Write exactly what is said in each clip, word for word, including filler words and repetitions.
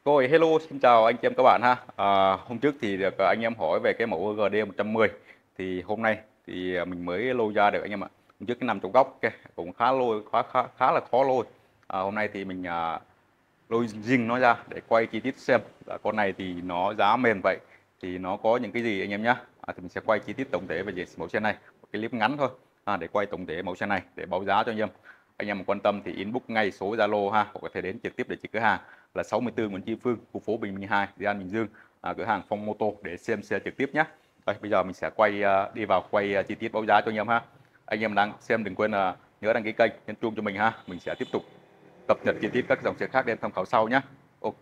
Rồi, hello, xin chào anh chị em các bạn ha. À, hôm trước thì được anh em hỏi về cái mẫu giê đê một trăm mười, thì hôm nay thì mình mới lôi ra được anh em ạ. Hôm trước cái nằm trong góc kia cũng khá lôi khá khá khá là khó lôi. À, hôm nay thì mình à, lôi riêng nó ra để quay chi tiết xem là con này thì nó giá mềm vậy thì nó có những cái gì anh em nhé. À, thì mình sẽ quay chi tiết tổng thể về mẫu xe này, một cái clip ngắn thôi à, để quay tổng thể mẫu xe này để báo giá cho anh em. Anh em quan tâm thì inbox ngay số Zalo ha, hoặc có thể đến trực tiếp để chỉ cửa hàng là sáu mươi tư Nguyễn Tri Phương, khu phố Bình Minh hai, Dị An, Bình Dương, à, cửa hàng Phong Mô Tô để xem xe trực tiếp nhé. Đây, bây giờ mình sẽ quay uh, đi vào quay uh, chi tiết báo giá cho anh em ha. Anh em đang xem đừng quên là uh, nhớ đăng ký kênh, nhấn chuông cho mình ha. Mình sẽ tiếp tục cập nhật chi tiết các dòng xe khác để tham khảo sau nhé. Ok.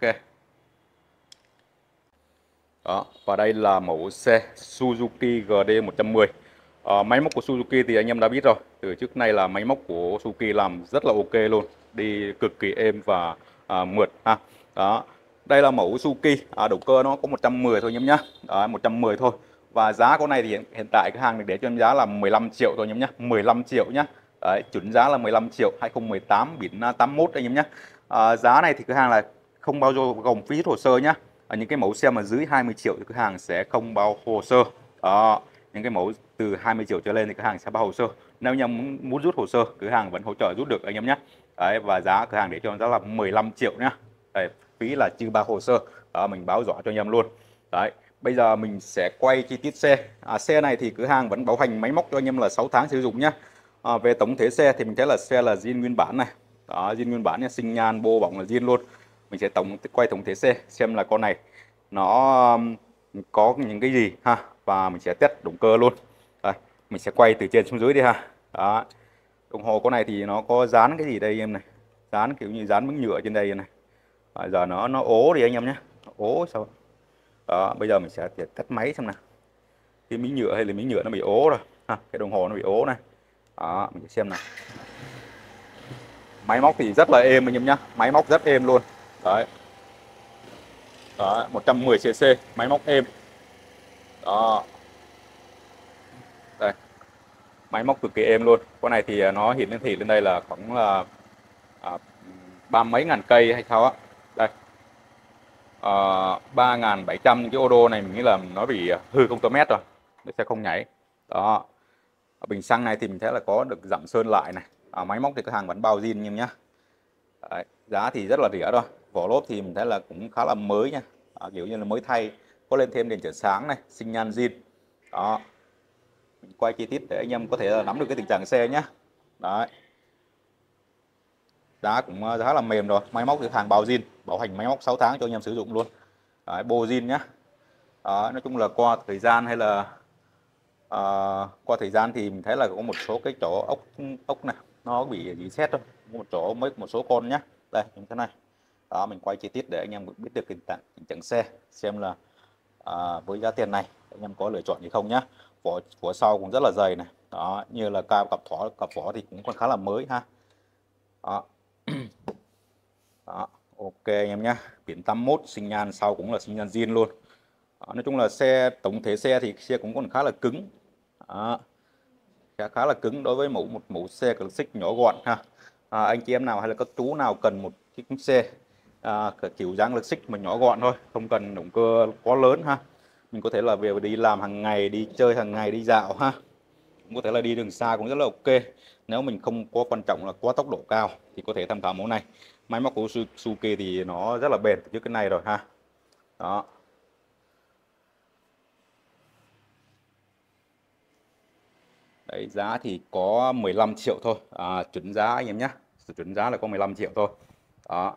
Đó, và đây là mẫu xe Suzuki giê đê một trăm mười. À, máy móc của Suzuki thì anh em đã biết rồi, từ trước nay là máy móc của Suzuki làm rất là ok luôn, đi cực kỳ êm và à, mượt ha. Đó, đây là mẫu Suzuki, à, động cơ nó có một trăm mười thôi anh em nhá. Đó, một trăm mười thôi. Và giá con này thì hiện, hiện tại cái hàng được để cho em giá là mười lăm triệu thôi anh em nhá, mười lăm triệu nhá. Đấy, chuẩn giá là mười lăm triệu, hai không một tám, biển tám mốt anh em nhá. À, giá này thì cửa hàng là không bao gồm phí hồ sơ nhá. À, những cái mẫu xe mà dưới hai mươi triệu thì cửa hàng sẽ không bao hồ sơ. Đó, những cái mẫu từ hai mươi triệu trở lên thì cửa hàng sẽ bao hồ sơ. Nếu như muốn, muốn rút hồ sơ, cửa hàng vẫn hỗ trợ rút được anh em nhé. Đấy, và giá cửa hàng để cho giá là mười lăm triệu nhá. Đấy, phí là trừ bao hồ sơ. Đó, mình báo rõ cho anh em luôn. Đấy, bây giờ mình sẽ quay chi tiết xe. À, xe này thì cửa hàng vẫn bảo hành máy móc cho anh em là sáu tháng sử dụng nhá. À, về tổng thể xe thì mình thấy là xe là zin nguyên bản này. Đó, zin nguyên bản nha, sinh nhan bô bọng là zin luôn. Mình sẽ tổng quay tổng thể xe xem là con này nó có những cái gì ha, và mình sẽ test động cơ luôn. Đây, mình sẽ quay từ trên xuống dưới đi ha. Đó, đồng hồ con này thì nó có dán cái gì đây em này, dán kiểu như dán miếng nhựa trên đây này. À, giờ nó nó ố đi anh em nhé, ố sao. Đó, bây giờ mình sẽ test máy xem nào, cái miếng nhựa hay là miếng nhựa nó bị ố rồi ha, cái đồng hồ nó bị ố này. Đó, mình sẽ xem nào. Máy móc thì rất là êm anh em nhé, máy móc rất êm luôn. Đấy. Đó, một trăm mười xê xê, máy móc êm. Đó. Đây, máy móc cực kỳ êm luôn. Con này thì nó hiện lên thị lên đây là khoảng là à, ba mấy ngàn cây hay sao á. Đây, à, ba ngàn bảy trăm. Cái ô đô này mình nghĩ là nó bị hư công tơ mét rồi, nó sẽ không nhảy. Đó, ở bình xăng này thì mình thấy là có được giảm sơn lại này. À, máy móc thì cửa hàng vẫn bao zin nhưng nhá. Đấy, giá thì rất là rẻ thôi. Vỏ lốp thì mình thấy là cũng khá là mới nha, à, kiểu như là mới thay, có lên thêm đèn chiếu sáng này, sinh nhan zin. Đó, mình quay chi tiết để anh em có thể là nắm được cái tình trạng xe nhé. Đấy, giá cũng khá là mềm rồi. Máy móc thì hàng bao zin, bảo hành máy móc sáu tháng cho anh em sử dụng luôn. Đấy, bô zin nhá. Đó, nói chung là qua thời gian hay là à, qua thời gian thì mình thấy là có một số cái chỗ ốc ốc này nó bị bị xét thôi, một chỗ mới một số con nhá. Đây như thế này. Đó, mình quay chi tiết để anh em biết được tình trạng tình trạng xe, xem là à, với giá tiền này anh em có lựa chọn gì không nhá. Vỏ vỏ sau cũng rất là dày này. Đó, như là cặp cặp vỏ cặp vỏ thì cũng còn khá là mới ha. Đó. Đó, ok anh em nhé. Biển tám mốt, sinh nhan sau cũng là sinh nhan zin luôn. Đó, nói chung là xe tổng thể xe thì xe cũng còn khá là cứng. Đó, khá, khá là cứng đối với mẫu một mẫu xe classic nhỏ gọn ha. À, anh chị em nào hay là các chú nào cần một chiếc xe à, kiểu dáng classic mà nhỏ gọn thôi, không cần động cơ quá lớn ha. Mình có thể là về đi làm hàng ngày, đi chơi hàng ngày, đi dạo ha, cũng có thể là đi đường xa cũng rất là ok. Nếu mình không có quan trọng là quá tốc độ cao thì có thể tham khảo mẫu này. Máy móc của Suzuki thì nó rất là bền từ trước cái này rồi ha. Đó, đấy, giá thì có mười lăm triệu thôi, à, chuẩn giá anh em nhé, chuẩn giá là có mười lăm triệu thôi. Đó.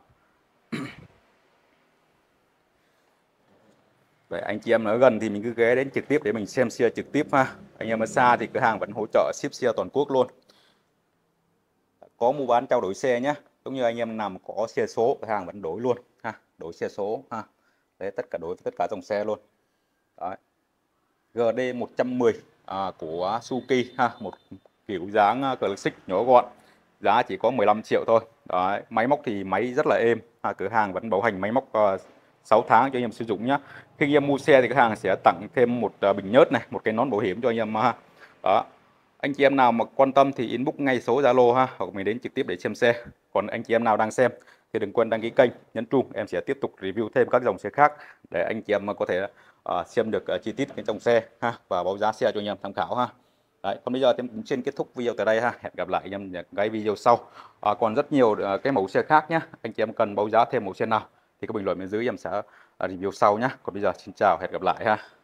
Vậy anh chị em ở gần thì mình cứ ghé đến trực tiếp để mình xem xe trực tiếp ha. Anh em ở xa thì cửa hàng vẫn hỗ trợ ship xe toàn quốc luôn. Có mua bán trao đổi xe nhé. Giống như anh em nào có xe số, cửa hàng vẫn đổi luôn ha, đổi xe số ha. Đấy, tất cả đổi tất cả dòng xe luôn. Đấy. giê đê một trăm mười à, của Suzuki ha, một kiểu dáng classic nhỏ gọn. Giá chỉ có mười lăm triệu thôi. Đấy, máy móc thì máy rất là êm. À, cửa hàng vẫn bảo hành máy móc uh, sáu tháng cho anh em sử dụng nhé. Khi anh em mua xe thì cửa hàng sẽ tặng thêm một uh, bình nhớt này, một cái nón bảo hiểm cho anh em ha. Đó. Anh chị em nào mà quan tâm thì inbox ngay số Zalo ha, hoặc mình đến trực tiếp để xem xe. Còn anh chị em nào đang xem thì đừng quên đăng ký kênh, nhấn chuông, em sẽ tiếp tục review thêm các dòng xe khác để anh chị em có thể uh, xem được uh, chi tiết cái dòng xe ha, và báo giá xe cho anh em tham khảo ha. Đấy, còn bây giờ thì em cũng xin kết thúc video tại đây ha. Hẹn gặp lại anh em những cái video sau. À, còn rất nhiều uh, cái mẫu xe khác nhé. Anh chị em cần báo giá thêm mẫu xe nào thì có bình luận bên dưới em sẽ uh, review sau nhé. Còn bây giờ xin chào, hẹn gặp lại ha.